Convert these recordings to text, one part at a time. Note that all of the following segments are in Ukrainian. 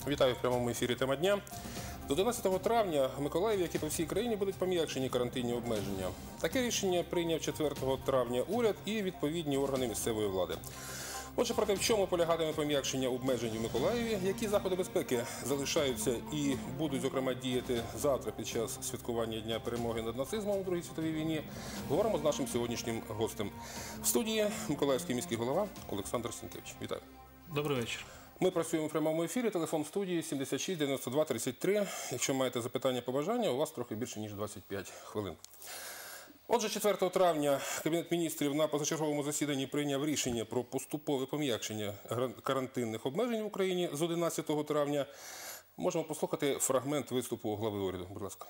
Вітаю в прямому ефірі «Тема дня». До 11 травня в Миколаєві, як і по всій країні, будуть пом'якшені карантинні обмеження. Таке рішення прийняв 4 травня уряд і відповідні органи місцевої влади. Отже, проте в чому полягатиме пом'якшення обмежень у Миколаєві, які заходи безпеки залишаються і будуть, зокрема, діяти завтра під час святкування Дня перемоги над нацизмом у Другій світовій війні, говоримо з нашим сьогоднішнім гостем. В студії Миколаївський міський голова Олександр Сінкевич. Вітаю. Добрий вечір. Ми працюємо в прямому ефірі, телефон студії 76 92 33. Якщо маєте запитання, побажання, у вас трохи більше, ніж 25 хвилин. Отже, 4 травня Кабінет міністрів на позачерговому засіданні прийняв рішення про поступове пом'якшення карантинних обмежень в Україні з 11 травня. Можемо послухати фрагмент виступу глави уряду. Будь ласка.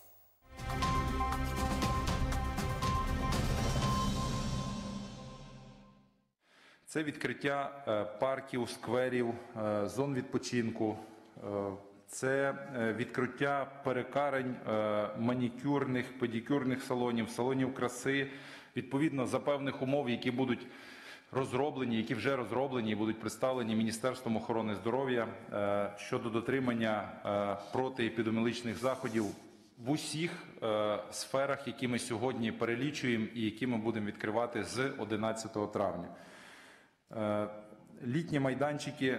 Це відкриття парків, скверів, зон відпочинку, це відкриття перукарень, манікюрних, педикюрних салонів, салонів краси, відповідно за певних умов, які будуть розроблені, які вже розроблені і будуть представлені Міністерством охорони здоров'я щодо дотримання протиепідеміологічних заходів в усіх сферах, які ми сьогодні перелічуємо і які ми будемо відкривати з 11 травня. Літні майданчики,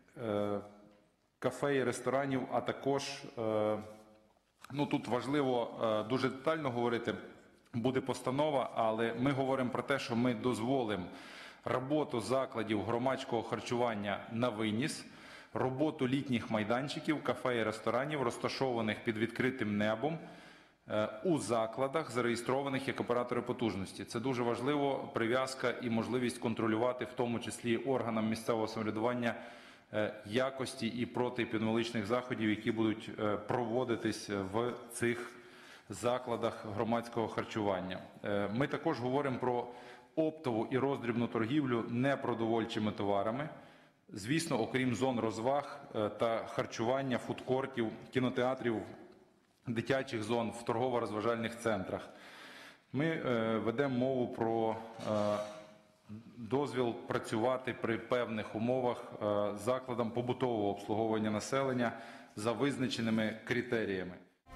кафе і ресторанів, а також, тут важливо дуже детально говорити, буде постанова, але ми говоримо про те, що ми дозволимо роботу закладів громадського харчування на виніс, роботу літніх майданчиків, кафе і ресторанів, розташованих під відкритим небом, у закладах, зареєстрованих як оператори потужності. Це дуже важливо, прив'язка і можливість контролювати, в тому числі органам місцевого самоврядування, якості і протиепідеміологічних заходів, які будуть проводитись в цих закладах громадського харчування. Ми також говоримо про оптову і роздрібну торгівлю непродовольчими товарами. Звісно, окрім зон розваг та харчування, фудкортів, кінотеатрів, дитячих зон в торгово-розважальних центрах. Ми ведемо мову про дозвіл працювати при певних умовах закладам побутового обслуговування населення за визначеними критеріями.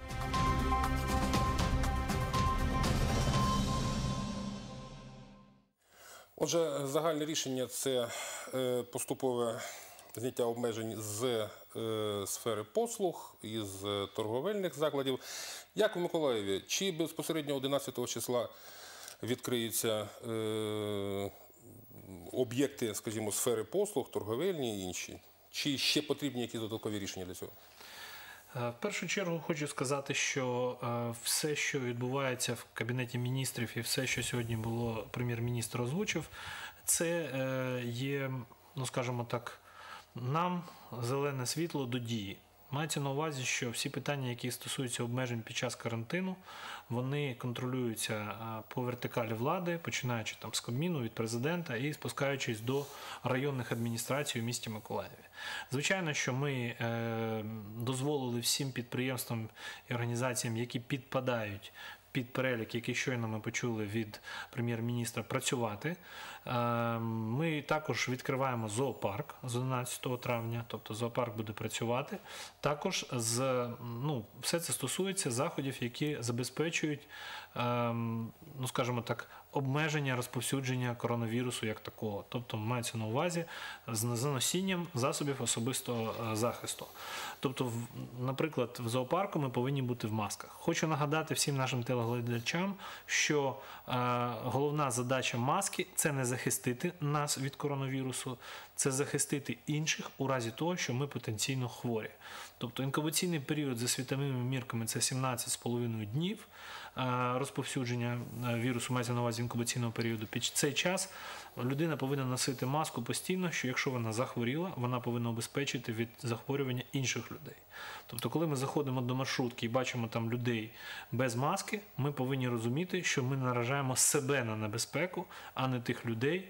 Отже, загальне рішення – це поступове зняття обмежень з сфери послуг, із торговельних закладів. Як у Миколаєві? Чи безпосередньо 11 числа відкриються об'єкти, скажімо, сфери послуг, торговельні і інші? Чи ще потрібні якісь додаткові рішення для цього? В першу чергу хочу сказати, що все, що відбувається в Кабінеті міністрів і все, що сьогодні було прем'єр-міністр озвучив, це є, скажімо так, нам зелене світло до дії. Мається на увазі, що всі питання, які стосуються обмежень під час карантину, вони контролюються по вертикалі влади, починаючи з Кабміну, від президента і спускаючись до районних адміністрацій у місті Миколаєві. Звичайно, що ми дозволили всім підприємствам і організаціям, які підпадають під перелік, який щойно ми почули від прем'єр-міністра, працювати. Ми також відкриваємо зоопарк з 11 травня, тобто зоопарк буде працювати. Також все це стосується заходів, які забезпечують, скажімо так, обмеження розповсюдження коронавірусу як такого. Тобто мається на увазі з носінням засобів особистого захисту. Тобто, наприклад, в зоопарку ми повинні бути в масках. Хочу нагадати всім нашим телеглядачам, що головна задача маски – це не захистити нас від коронавірусу, це захистити інших у разі того, що ми потенційно хворі. Тобто інкубаційний період за світовими мірками – це 17,5 днів розповсюдження вірусу, мається на увазі інкубаційного періоду. Під цей час людина повинна носити маску постійно, що якщо вона захворіла, вона повинна обезпечити від захворювання інших людей. Тобто, коли ми заходимо до маршрутки і бачимо там людей без маски, ми повинні розуміти, що ми наражаємо себе на небезпеку, а не тих людей,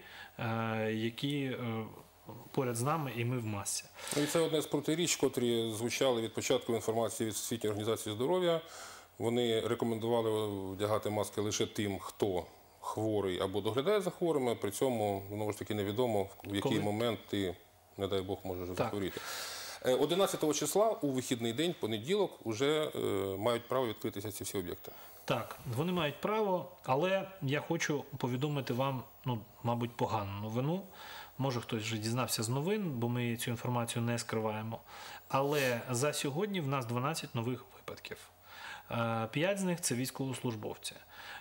які поряд з нами і ми в масці. І це одне з протиріч, котрі звучали від початку інформації від Всесвітньої організації здоров'я. Вони рекомендували вдягати маски лише тим, хто хворий або доглядає за хворими, при цьому, знову ж таки, невідомо, в який момент ти, не дай Бог, можеш захворіти. 11 числа у вихідний день, понеділок, вже мають право відкритися ці всі об'єкти. Так, вони мають право, але я хочу повідомити вам, мабуть, погану новину. Може, хтось вже дізнався з новин, бо ми цю інформацію не скриваємо. Але за сьогодні в нас 12 нових випадків. 5 з них – це військовослужбовці.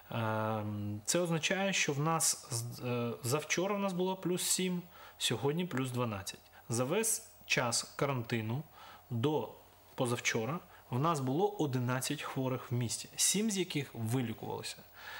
Це означає, що в нас завчора в нас було плюс 7, сьогодні плюс 12. За весь час карантину до позавчора в нас було 11 хворих в місті, 7 з яких вилікувалися.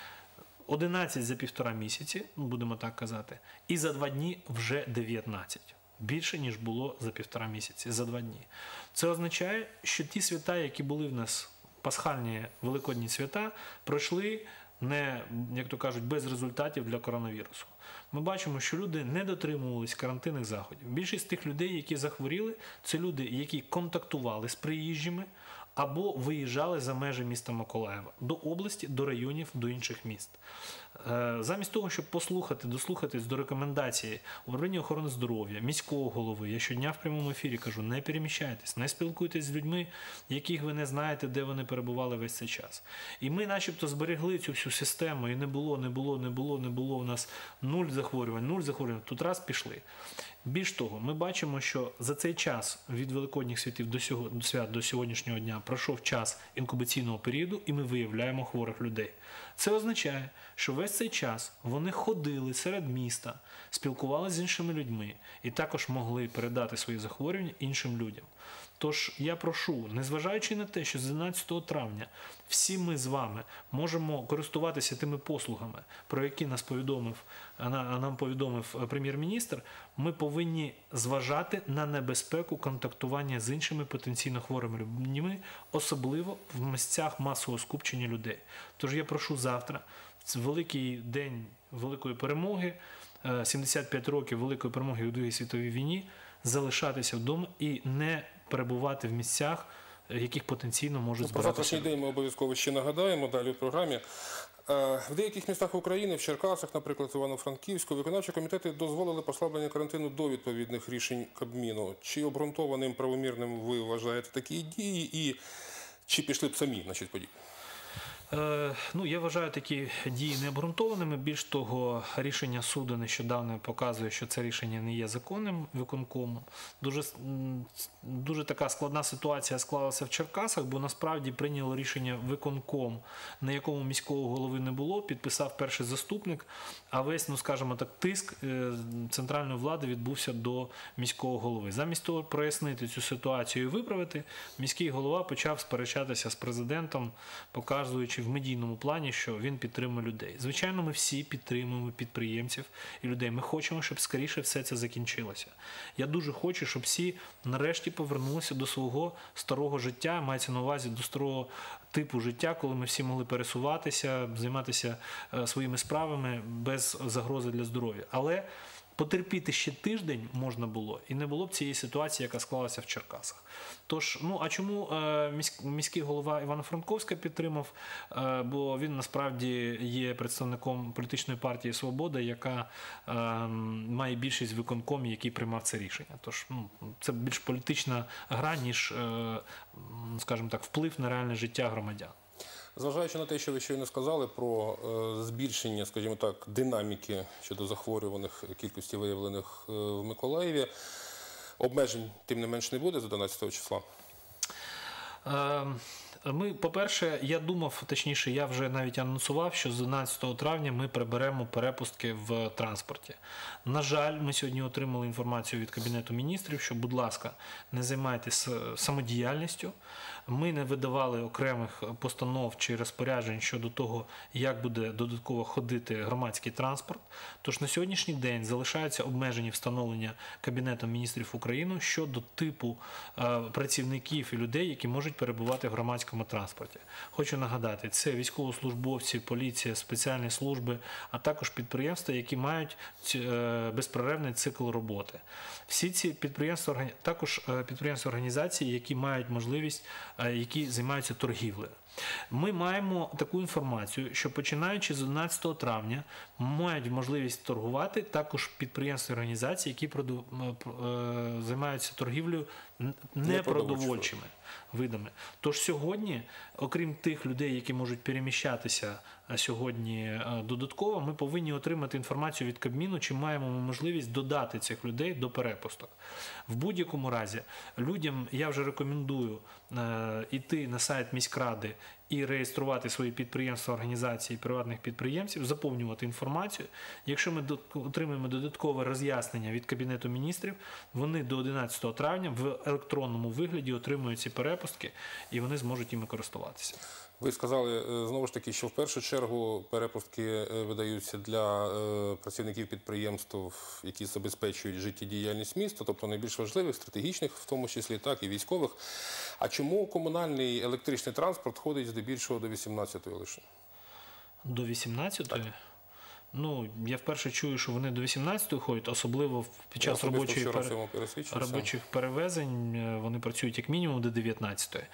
11 за 1,5 місяці, будемо так казати, і за 2 дні вже 19. Більше, ніж було за 1,5 місяці, за 2 дні. Це означає, що ті свята, які були в нас, пасхальні великодні свята, пройшли не, як то кажуть, без результатів для коронавірусу. Ми бачимо, що люди не дотримувались карантинних заходів. Більшість тих людей, які захворіли, це люди, які контактували з приїжджими або виїжджали за межі міста Миколаєва до області, до районів, до інших міст. Замість того, щоб дослухатись до рекомендацій Управління охорони здоров'я, міського голови, я щодня в прямому ефірі кажу, не переміщайтесь, не спілкуйтесь з людьми, яких ви не знаєте, де вони перебували весь цей час. І ми начебто зберегли цю всю систему, і не було у нас 0 захворювань, тут раз пішли. Більш того, ми бачимо, що за цей час від великодніх святів до сьогоднішнього дня пройшов час інкубаційного періоду, і ми виявляємо хворих людей. Це означає, що весь цей час вони ходили серед міста, спілкувалися з іншими людьми і також могли передати свої захворювання іншим людям. Тож я прошу, незважаючи на те, що з 11 травня всі ми з вами можемо користуватися тими послугами, про які нам повідомив прем'єр-міністр, ми повинні зважати на небезпеку контактування з іншими потенційно хворими людьми, особливо в місцях масового скупчення людей. Тож я прошу завтра, в великий день Великої перемоги, 75 років Великої перемоги у Другій світовій війні, залишатися вдома і не перебувати в місцях, яких потенційно можуть збиратися. Про завтрашній день ми обов'язково ще нагадаємо далі в програмі. В деяких містах України, в Черкасах, наприклад, в Івано-Франківську, виконавчі комітети дозволили послаблення карантину до відповідних рішень Кабміну. Чи обґрунтованим, правомірним ви вважаєте такі дії і чи пішли б самі на щось подібне? Я вважаю такі дії необґрунтованими. Більш того, рішення суду нещодавно показує, що це рішення не є законним виконкому. Дуже така складна ситуація склалася в Черкасах, бо насправді прийняло рішення виконком, на якому міського голови не було, підписав перший заступник, а весь, скажімо так, тиск центральної влади відбувся до міського голови. Замість того, прояснити цю ситуацію і виправити, міський голова почав сперечатися з президентом, показуючи в медійному плані, що він підтримує людей. Звичайно, ми всі підтримуємо підприємців і людей. Ми хочемо, щоб скоріше все це закінчилося. Я дуже хочу, щоб всі нарешті повернулися до свого старого життя, мається на увазі до старого типу життя, коли ми всі могли пересуватися, займатися своїми справами без загрози для здоров'я. Але потерпіти ще тиждень можна було, і не було б цієї ситуації, яка склалася в Черкасах. Тож, а чому міський голова Івано-Франковська підтримав? Бо він насправді є представником політичної партії «Свобода», яка має більшість в виконкомі, який приймав це рішення. Тож, це більш політична гра, ніж, скажімо так, вплив на реальне життя громадян. Зважаючи на те, що ви щойно сказали про збільшення, скажімо так, динаміки щодо захворюваних, кількості виявлених в Миколаєві, обмежень тим не менш не буде з 11 числа? По-перше, я думав, точніше, я вже навіть анонсував, що з 11 травня ми приберемо перепустки в транспорті. На жаль, ми сьогодні отримали інформацію від Кабінету міністрів, що, будь ласка, не займайтесь самодіяльністю. Ми не видавали окремих постанов чи розпоряджень щодо того, як буде додатково ходити громадський транспорт. Тож на сьогоднішній день залишаються обмежені встановлення Кабінетом міністрів України щодо типу працівників і людей, які можуть перебувати в громадському транспорті. Хочу нагадати, це військовослужбовці, поліція, спеціальні служби, а також підприємства, які мають безперервний цикл роботи. Всі ці підприємства, також підприємства організації, які мають можливість, які займаються торгівлею. Ми маємо таку інформацію, що починаючи з 11 травня мають можливість торгувати також підприємства і організації, які займаються торгівлею непродовольчими видами. Тож сьогодні, окрім тих людей, які можуть переміщатися сьогодні додатково, ми повинні отримати інформацію від Кабміну, чи маємо ми можливість додати цих людей до перепусток. В будь-якому разі, людям я вже рекомендую йти на сайт міськради і реєструвати свої підприємства, організації, приватних підприємців, заповнювати інформацію. Якщо ми отримаємо додаткове роз'яснення від Кабінету міністрів, вони до 11 травня в електронному вигляді отримують ці перепустки і вони зможуть іми користуватися. Ви сказали, знову ж таки, що в першу чергу перепустки видаються для працівників підприємств, які забезпечують життєдіяльність міста, тобто найбільш важливих, стратегічних, в тому числі, так і військових. А чому комунальний електричний транспорт ходить здебільшого до 18-ї лише? До 18-ї? Ну, я вперше чую, що вони до 18-ї ходять, особливо під час робочих перевезень вони працюють як мінімум до 19-ї.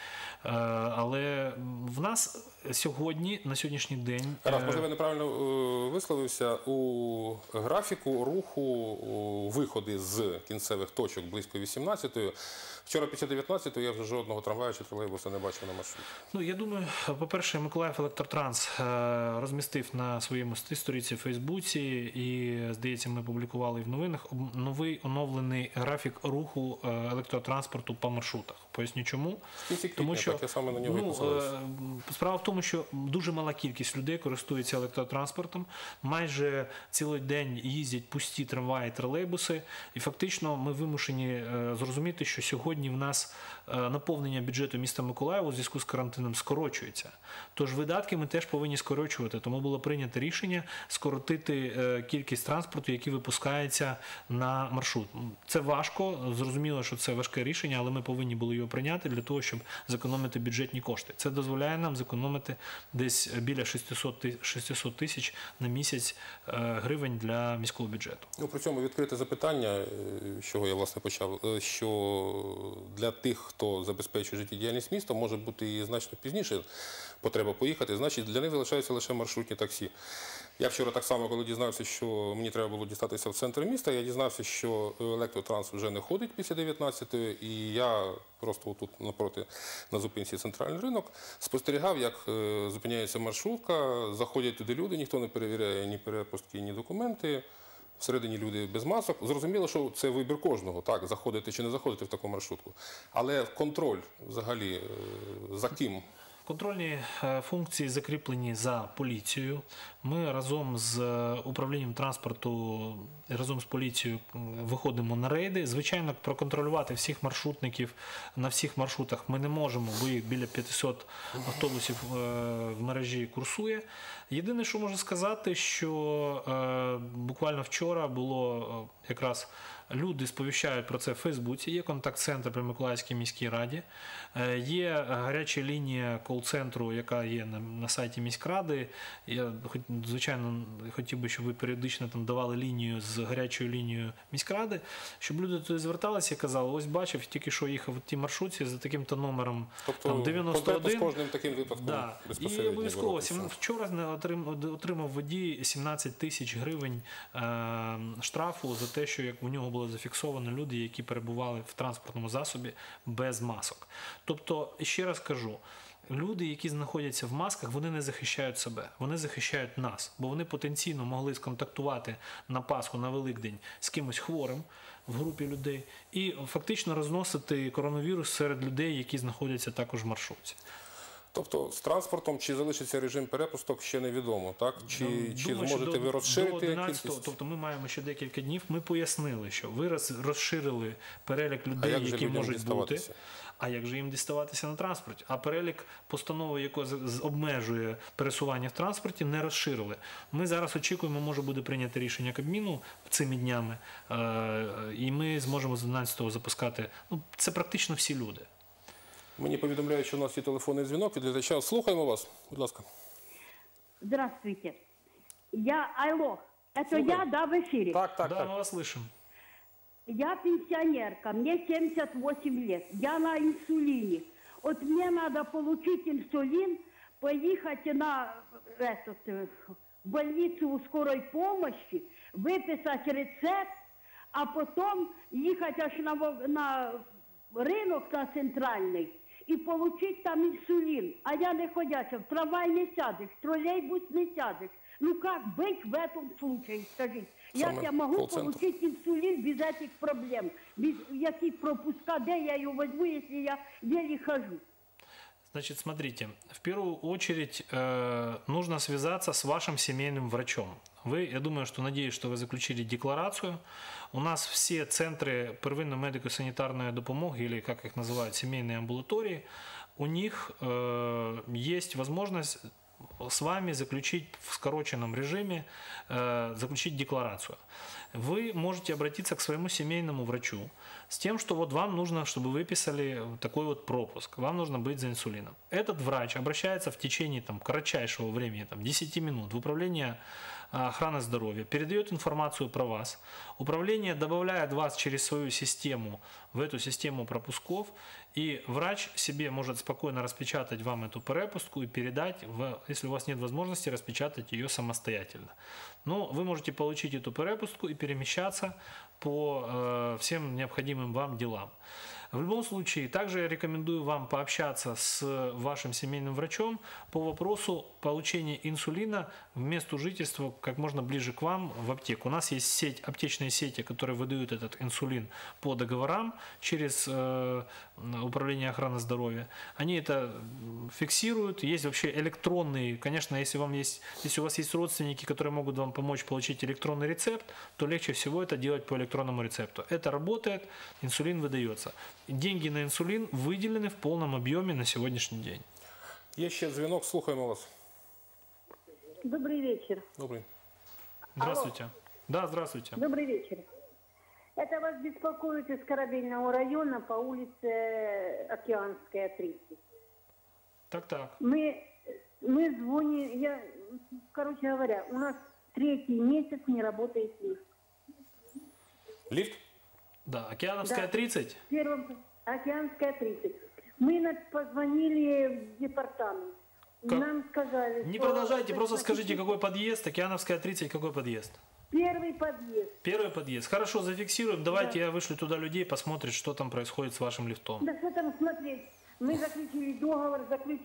Але в нас сьогодні, на сьогоднішній день... Можливо, я неправильно висловився. У графіку руху виходи з кінцевих точок близько 18-ї. Вчора після 19-ї я вже жодного трамвая чи тролейбуса не бачив на маршруті. Ну, я думаю, по-перше, Миколаїв Електротранс розмістив на своєму сторінці в Фейсбуці і, здається, ми публікували і в новинах новий оновлений графік руху електротранспорту по маршрутах. Поясню чому. Тому що так, я саме на нього справа в тому, що дуже мала кількість людей користується електротранспортом. Майже цілий день їздять пусті трамваї, тролейбуси. І фактично ми вимушені зрозуміти, що сьогодні в нас наповнення бюджету міста Миколаєва у зв'язку з карантином скорочується. Тож видатки ми теж повинні скорочувати. Тому було прийнято рішення скоротити кількість транспорту, який випускається на маршрут. Це важко, зрозуміло, що це важке рішення, але ми повинні були його прийняти для того, щоб зекономити бюджетні кошти. Це дозволяє нам зекономити десь біля 600 тисяч на місяць гривень для міського бюджету. Ну, при цьому відкрите запитання, з чого я, власне, почав, що для тих, хто забезпечує життєдіяльність міста, може бути і значно пізніше потреба поїхати, значить для них залишаються лише маршрутні таксі. Я вчора так само, коли дізнався, що мені треба було дістатися в центр міста, я дізнався, що електротранс вже не ходить після 19-ї, і я просто тут напроти на зупинці «Центральний ринок» спостерігав, як зупиняється маршрутка, заходять туди люди, ніхто не перевіряє ні перепустки, ні документи. Всередині люди без масок. Зрозуміло, що це вибір кожного, так, заходити чи не заходити в таку маршрутку. Але контроль взагалі за ким? Контрольні функції закріплені за поліцією. Ми разом з управлінням транспорту, разом з поліцією виходимо на рейди. Звичайно, проконтролювати всіх маршрутників на всіх маршрутах ми не можемо, бо їх біля 500 автобусів в мережі курсує. Єдине, що можу сказати, що буквально вчора було якраз люди сповіщають про це в Фейсбуці, є контакт-центр при Миколаївській міській раді, є гаряча лінія кол-центру, яка є на сайті міськради. Я, звичайно, хотів би, щоб ви періодично там давали лінію з гарячою лінією міськради, щоб люди туди зверталися і казали, ось бачив, тільки що їхав в тій маршрутці за таким-то номером, тобто, там, 91. з кожним таким випадком безпосередньо. І обов'язково, вчора отримав водій 17 тисяч гривень штрафу за те, що у нього було зафіксовано люди, які перебували в транспортному засобі без масок. Тобто, ще раз кажу, люди, які знаходяться в масках, вони не захищають себе, вони захищають нас, бо вони потенційно могли сконтактувати на Пасху, на Великдень з кимось хворим в групі людей і фактично розносити коронавірус серед людей, які знаходяться також в маршрутці. Тобто з транспортом чи залишиться режим перепусток, ще невідомо, так? Чи зможете ви розширити кількість? Тобто ми маємо ще декілька днів. Ми пояснили, що ви розширили перелік людей, які можуть бути. А як же їм діставатися на транспорті? А перелік постанови, яка обмежує пересування в транспорті, не розширили. Ми зараз очікуємо, може буде прийнято рішення Кабміну цими днями, і ми зможемо з 12-го запускати. Ну, це практично всі люди. Мені повідомляють, що у нас є телефонний дзвінок від глядача. Слухаємо вас, будь ласка. Здравствуйте. Алло, это я, да, в эфире? Так. Да, мы вас слышим. Я пенсионерка, мне 78 лет, я на инсулине. Вот мне надо получить инсулин поехать на в больницу скорой помощи, выписать рецепт, а потом ехать аж на рынок на центральный и получить там инсулин. А я не ходяча, в трамвай не сядешь, в троллейбус не сядешь. Ну как быть в этом случае, скажите? Як Саме я могу колл-центр. получить инсулин без этих проблем? Без яких пропуска, где я ее возьму, если я еле хожу? Значит, смотрите, в первую очередь нужно связаться с вашим семейным врачом. Вы, я думаю, что надеюсь, что вы заключили декларацию. У нас все центры первинної медико-санитарной допомоги, или как их называют, семейные амбулатории, у них есть возможность с вами заключить в скороченном режиме, заключить декларацию. Вы можете обратиться к своему семейному врачу с тем, что вот вам нужно, чтобы выписали такой вот пропуск, вам нужно быть за инсулином. Этот врач обращается в течение кратчайшего времени, 10 минут, в управление охраны здоровья, передает информацию про вас. Управление добавляет вас через свою систему в эту систему пропусков, и врач себе может спокойно распечатать вам эту перепустку и передать, если у вас нет возможности, распечатать ее самостоятельно. Но вы можете получить эту перепустку и перемещаться по всем необходимым вам делам. В любом случае, также я рекомендую вам пообщаться с вашим семейным врачом по вопросу получения инсулина в месту жительства как можно ближе к вам в аптеку. У нас есть аптечные сети, которые выдают этот инсулин по договорам через управление охраны здоровья. Они это фиксируют. Есть вообще электронные, конечно, если у вас есть родственники, которые могут вам помочь получить электронный рецепт, то легче всего это делать по электронному рецепту. Это работает, инсулин выдается. Деньги на инсулин выделены в полном объеме на сегодняшний день. Є ще дзвінок, слухаємо вас. Добрый вечер. Добрий. Здравствуйте. Да, здравствуйте. Добрый вечер. Это вас беспокоит из Корабельного района по улице Океанская, 30. Так. Мы звоним, короче говоря, у нас 3-й месяц не работает лифт. Ліфт? Да, Океановская, Да. 30. Океанская, 30. Мы позвонили в департамент. Как? Нам сказали, Не что... продолжайте, просто скажите, какой подъезд, Океановская, 30, какой подъезд? Первый подъезд. Первый подъезд. Хорошо, зафиксируем. Давайте я вышлю туда людей, посмотрят, что там происходит с вашим лифтом. Да что там смотреть? Мы заключили договор,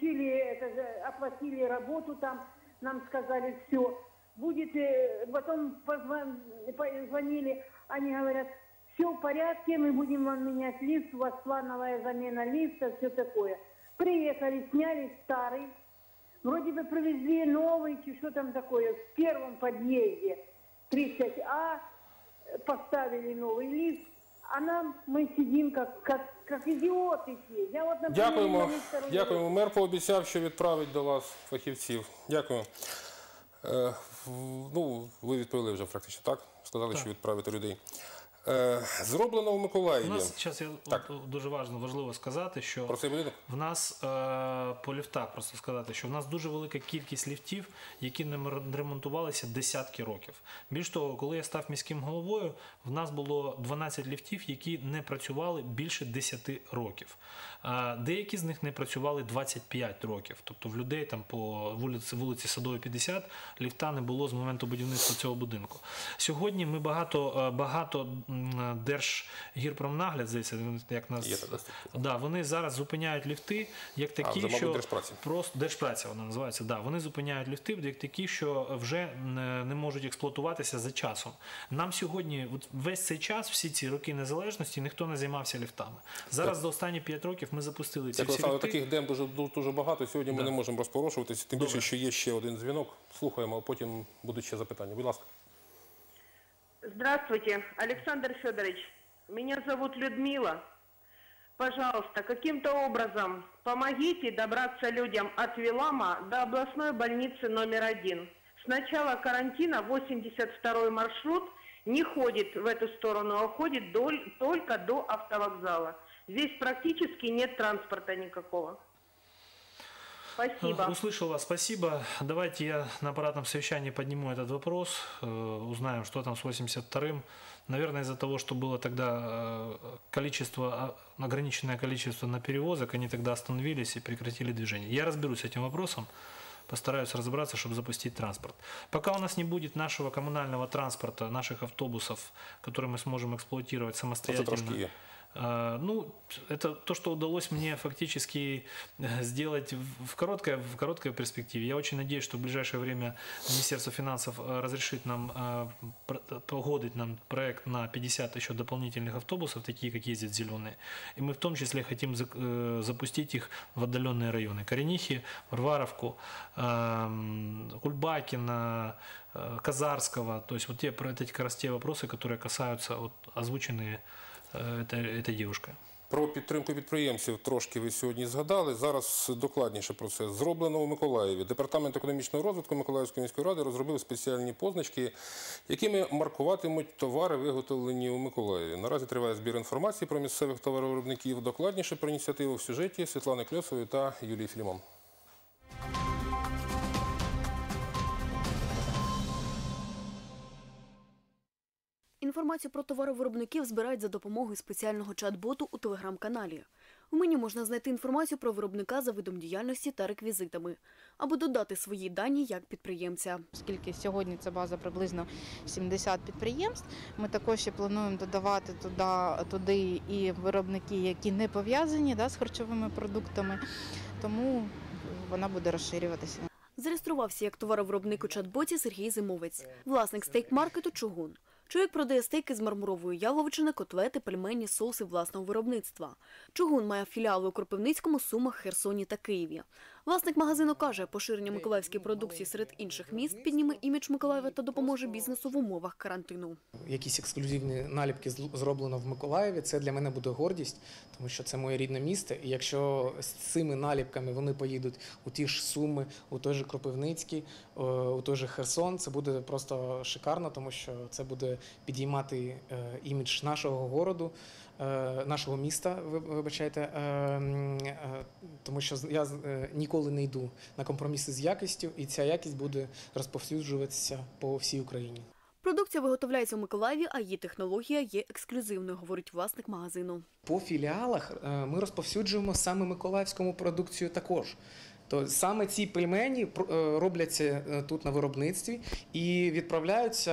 оплатили работу там, нам сказали, все. Будет, потом позвонили, они говорят, все в порядке, мы будем вам менять лифт, у вас плановая замена лифта, все такое. Приехали, сняли старый, вроде бы привезли новый, что там такое, в первом подъезде 30А поставили новый лифт, а мы сидим как идиоты все. Я вот, например, Дякуємо. Мер пообіцяв, що відправить до вас фахівців. Дякую. Ви відповіли вже практично, так? Сказали, що відправити людей. Зроблено в Миколаєві. У нас зараз дуже важливо сказати, що Про цей будинок? в нас по ліфтах просто сказати, що в нас дуже велика кількість ліфтів, які не ремонтувалися десятки років. Більш того, коли я став міським головою, в нас було 12 ліфтів, які не працювали більше 10 років. Деякі з них не працювали 25 років. Тобто в людей там по вулиці Садовій, 50 ліфта не було з моменту будівництва цього будинку. Сьогодні ми багато Держгірпромнагляд, здається, як нас, вони зараз зупиняють ліфти, як такі, що просто Держпраця вона називається. Да, вони зупиняють ліфти, як такі, що вже не можуть експлуатуватися за часом. Нам сьогодні весь цей час, всі ці роки незалежності, ніхто не займався ліфтами. Зараз за останні 5 років ми запустили ці всі ліфти. Таких дем дуже багато. Сьогодні ми не можемо розпорошуватися, тим більше, що є ще один дзвінок. Слухаємо, а потім будуть ще запитання. Будь ласка. Здравствуйте, Александр Федорович. Меня зовут Людмила. Пожалуйста, каким-то образом помогите добраться людям от Вилама до областной больницы номер 1. С начала карантина 82-й маршрут не ходит в эту сторону, а ходит только до автовокзала. Здесь практически нет транспорта никакого. Спасибо. Услышал вас, спасибо. Давайте я на аппаратном совещании подниму этот вопрос, узнаем, что там с 82-м. Наверное, из-за того, что было тогда ограниченное количество на перевозок, они тогда остановились и прекратили движение. Я разберусь с этим вопросом. Постараюсь разобраться, чтобы запустить транспорт. Пока у нас не будет нашего коммунального транспорта, наших автобусов, которые мы сможем эксплуатировать самостоятельно. Ну, это то, что удалось мне фактически сделать в короткой перспективе. Я очень надеюсь, что в ближайшее время Министерство финансов разрешит нам погодить нам проект на 50 еще дополнительных автобусов, такие, как ездят зеленые. И мы в том числе хотим запустить их в отдаленные районы. Коренихи, Варваровку, Кульбакина, Казарского. То есть вот это как раз те вопросы, которые касаются озвученные этой девушкой. Про підтримку підприємців трошки ви сьогодні згадали. Зараз докладніше про це. Зроблено у Миколаєві. Департамент економічного розвитку Миколаївської міської ради розробив спеціальні позначки, якими маркуватимуть товари, виготовлені у Миколаєві. Наразі триває збір інформації про місцевих товаровиробників. Докладніше про ініціативу в сюжеті Світлани Кльосової та Юлії Філімон. Інформацію про товаровиробників збирають за допомогою спеціального чат-боту у телеграм-каналі. У меню можна знайти інформацію про виробника за видом діяльності та реквізитами, або додати свої дані як підприємця. Оскільки сьогодні це база приблизно 70 підприємств, ми також ще плануємо додавати туди і виробники, які не пов'язані з харчовими продуктами, тому вона буде розширюватися. Зареєструвався як товаровиробник у чат-боті Сергій Зимовець, власник стейк-маркету «Чугун». Чоловік продає стейки з мармурової яловичини, котлети, пельмені, соуси власного виробництва. «Чугун» має філіали у Кропивницькому, Сумах, Херсоні та Києві. Власник магазину каже, поширення миколаївської продукції серед інших міст підніме імідж Миколаєва та допоможе бізнесу в умовах карантину. Якісь ексклюзивні наліпки зроблено в Миколаєві, це для мене буде гордість, тому що це моє рідне місто. І якщо з цими наліпками вони поїдуть у ті ж Суми, у той же Кропивницький, у той же Херсон, це буде просто шикарно, тому що це буде підіймати імідж нашого городу, нашого міста, вибачайте, тому що я ніколи не йду на компроміси з якістю, і ця якість буде розповсюджуватися по всій Україні. Продукція виготовляється у Миколаєві, а її технологія є ексклюзивною, говорить власник магазину. По філіалах ми розповсюджуємо саме миколаївську продукцію також. То саме ці пельмені робляться тут на виробництві і відправляються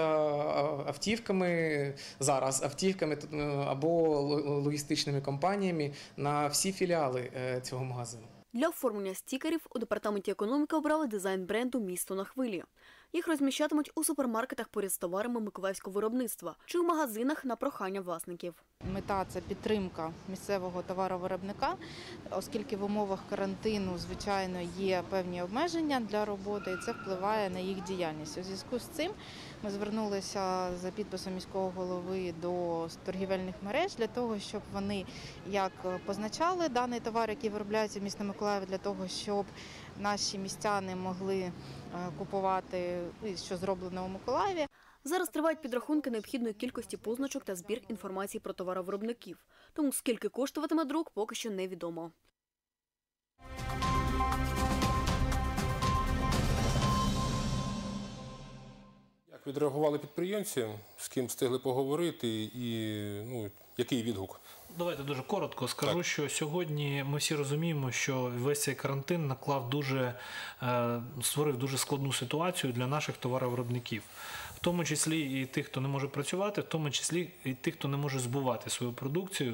автівками або логістичними компаніями на всі філіали цього магазину. Для оформлення стікерів у департаменті економіки обрали дизайн бренду «Місто на хвилі». Їх розміщатимуть у супермаркетах поряд з товарами миколаївського виробництва чи у магазинах на прохання власників. Мета – це підтримка місцевого товаровиробника, оскільки в умовах карантину, звичайно, є певні обмеження для роботи, і це впливає на їх діяльність. У зв'язку з цим ми звернулися за підписом міського голови до торгівельних мереж для того, щоб вони як позначали даний товар, який виробляється в місті Миколаєві, для того, щоб наші містяни могли купувати, що зроблено у Миколаєві. Зараз тривають підрахунки необхідної кількості позначок та збір інформації про товаровиробників. Тому скільки коштуватиме друк, поки що невідомо. Як відреагували підприємці, з ким встигли поговорити і який відгук? Давайте дуже коротко скажу, що сьогодні ми всі розуміємо, що весь цей карантин створив дуже складну ситуацію для наших товаровиробників. В тому числі і тих, хто не може працювати, в тому числі і тих, хто не може збувати свою продукцію,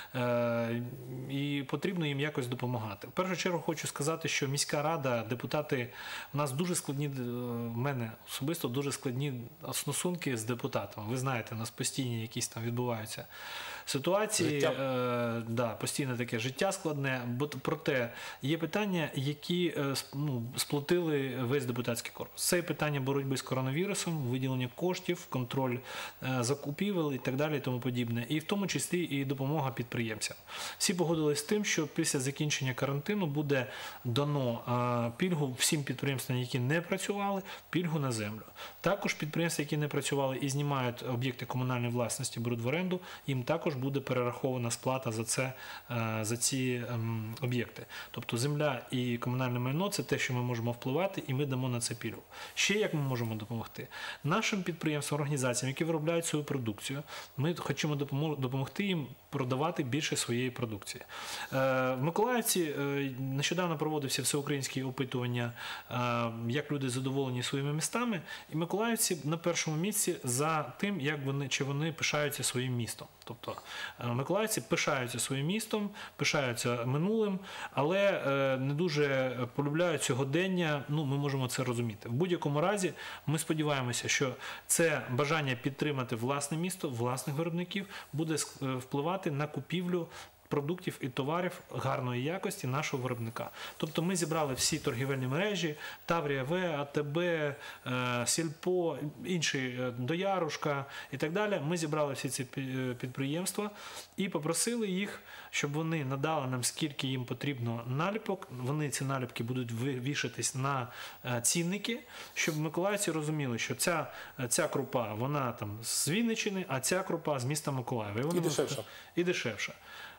і потрібно їм якось допомагати. В першу чергу хочу сказати, що міська рада, депутати, у нас дуже складні, в мене особисто дуже складні стосунки з депутатами. Ви знаєте, у нас постійні якісь там відбуваються ситуації, постійно таке життя складне, проте є питання, які сплотили весь депутатський корпус. Це питання боротьби з коронавірусом, виділення коштів, контроль закупівель і так далі і тому подібне. І в тому числі і допомога підприємцям. Всі погодились з тим, що після закінчення карантину буде дано пільгу всім підприємствам, які не працювали, пільгу на землю. Також підприємства, які не працювали і знімають об'єкти комунальної власності, беруть в оренду, їм також буде перерахована сплата за ці об'єкти. Тобто земля і комунальне майно – це те, що ми можемо впливати, і ми дамо на це пільгу. Ще як ми можемо допомогти? Наш нашим підприємствам, організаціям, які виробляють свою продукцію, ми хочемо допомогти їм продавати більше своєї продукції. В Миколаївці нещодавно проводився всеукраїнське опитування, як люди задоволені своїми містами, і миколаївці на першому місці за тим, чи вони пишаються своїм містом. Тобто миколаївці пишаються своїм містом, пишаються минулим, але не дуже полюбляють сьогодення, ми можемо це розуміти. В будь-якому разі ми сподіваємося, що це бажання підтримати власне місто, власних виробників буде впливати на купівлю продуктів і товарів гарної якості нашого виробника. Тобто ми зібрали всі торгівельні мережі, Таврія В, АТБ, Сільпо, інші, Доярушка і так далі. Ми зібрали всі ці підприємства і попросили їх, щоб вони надали нам, скільки їм потрібно наліпок. Вони, ці наліпки, будуть вішатись на цінники, щоб миколаївці розуміли, що ця крупа, вона там з Вінниччини, а ця крупа з міста Миколаєва. І дешевша.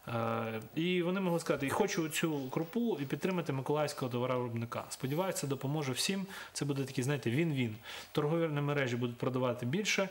І вони могли сказати, і хочу цю крупу і підтримати миколаївського товаровиробника. Сподіваюся, це допоможе всім. Це буде такий, знаєте, він-він. Торговельні мережі будуть продавати більше,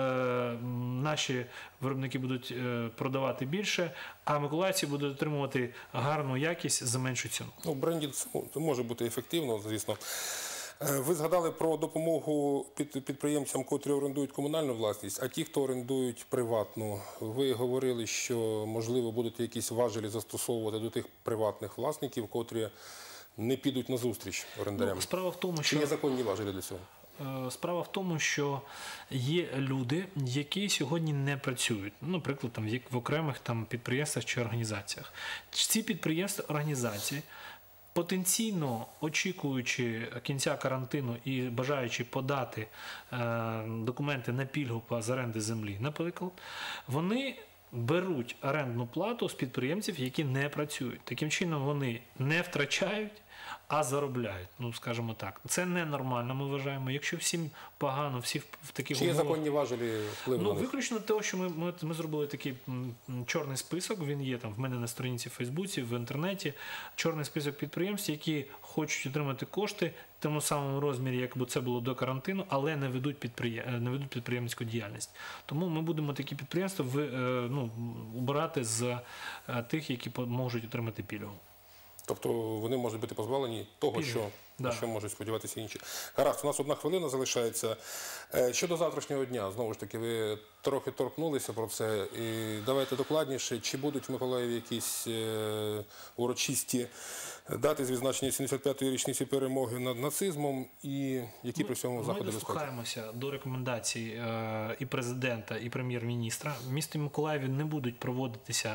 наші виробники будуть продавати більше, а миколаївці будуть отримувати гарну якість за меншу ціну. Брендінг може бути ефективно, звісно. Ви згадали про допомогу підприємцям, котрі орендують комунальну власність, а ті, хто орендують приватну. Ви говорили, що, можливо, будете якісь важелі застосовувати до тих приватних власників, котрі не підуть на зустріч орендарям. Справа в тому, що... Чи є законні важелі для цього? Справа в тому, що є люди, які сьогодні не працюють, наприклад, в окремих підприємствах чи організаціях. Ці підприємства, організації, потенційно очікуючи кінця карантину і бажаючи подати документи на пільгу з оренди землі, наприклад, вони беруть орендну плату з підприємців, які не працюють. Таким чином вони не втрачають, а заробляють, скажімо так. Це ненормально, ми вважаємо. Якщо всім погано, всі в таких умовах... Чи є законні важелі впливу на них? Виключно те, що ми зробили такий чорний список, він є в мене на сторінці в Фейсбуці, в інтернеті, чорний список підприємств, які хочуть отримати кошти в тому самому розмірі, якби це було до карантину, але не ведуть підприємницьку діяльність. Тому ми будемо такі підприємства убирати з тих, які можуть отримати пільгу. Тобто вони можуть бути позбавлені того, на що можуть сподіватися інші. Гаразд, у нас 1 хвилина залишається. Щодо завтрашнього дня, знову ж таки, ви трохи торкнулися про це. І давайте докладніше, чи будуть в Миколаєві якісь урочисті дати з відзначення 75-ї річниці перемоги над нацизмом і які при цьому заходи безпеки? Ми дослухаємося до рекомендацій і президента, і прем'єр-міністра. В місті Миколаєві не будуть проводитися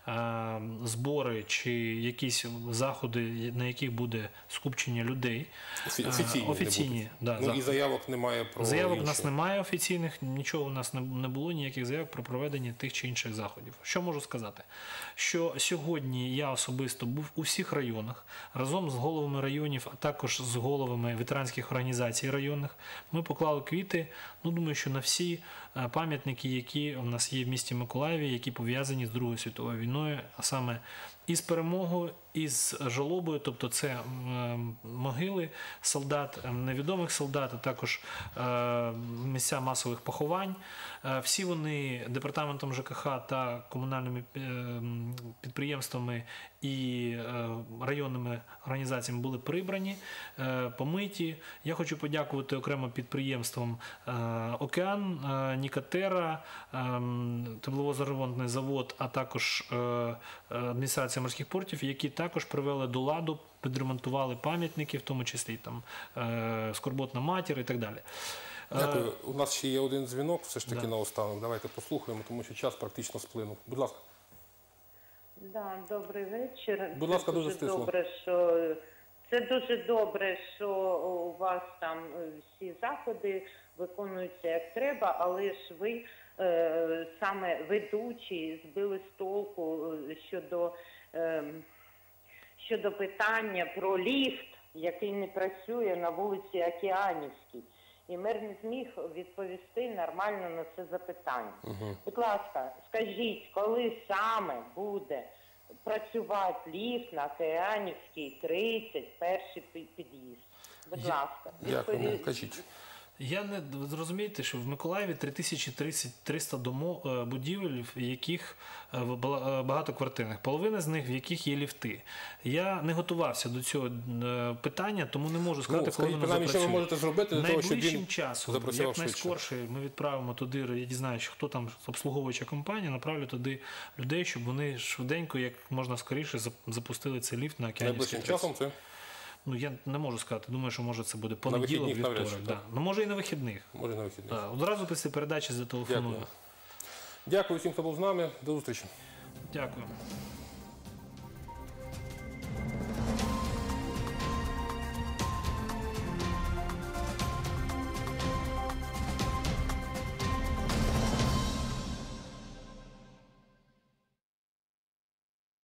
збори чи якісь заходи, на яких буде скупчення людей. Офіційні. І заявок немає про заявок у нас немає офіційних, нічого у нас не було, ніяких заявок про проведення тих чи інших заходів. Що можу сказати? Що сьогодні я особисто був у всіх районах, разом з головами районів, а також з головами ветеранських організацій районних. Ми поклали квіти, думаю, що на всі пам'ятники, які у нас є в місті Миколаєві, які пов'язані з Другою світовою війною, а саме із перемогою, із жалобою, тобто це могили солдат, невідомих солдат, а також місця масових поховань. Всі вони департаментом ЖКХ та комунальними підприємствами і районними організаціями були прибрані, помиті. Я хочу подякувати окремо підприємствам «Океан», «Нікатера», тепловозоремонтний завод, а також адміністрація морських портів, які також привели до ладу, підремонтували пам'ятники, в тому числі Скорботна матір і так далі. Дякую. У нас ще є один дзвінок, все ж таки наостанок. Давайте послухаємо, тому що час практично сплинув. Будь ласка. Добрий вечір. Будь ласка, дуже стисло. Це дуже добре, що у вас там всі заходи виконуються як треба, але ж ви саме ведучі збили з толку щодо питання про ліфт, який не працює на вулиці Океанівській. І мер не зміг відповісти нормально на це запитання. Будь ласка, скажіть, коли саме буде працювати ліфт на Океанівській 30, перший під'їзд? Будь ласка, Дякую, кажіть. Я не зрозумієте, що в Миколаєві 3300 будівель, в яких багатоквартирних. Половина з них, в яких є ліфти. Я не готувався до цього питання, тому не можу сказати, коли воно запрацює. Що ви можете зробити для того, щоб Найближчим він часом, запрацював як швидше? найскорше, ми відправимо туди, я дізнаюся, хто там обслуговуюча компанія, направлю туди людей, щоб вони швиденько, як можна скоріше, запустили цей ліфт на Океанівській. Найближчим часом це? Ну, я не можу сказати. Думаю, що може це буде понеділок, вівторок. Да. Ну, може і на вихідних. Може на вихідних. Да. Одразу після передачі зателефоную. Дякую всім, хто був з нами. До зустрічі. Дякую.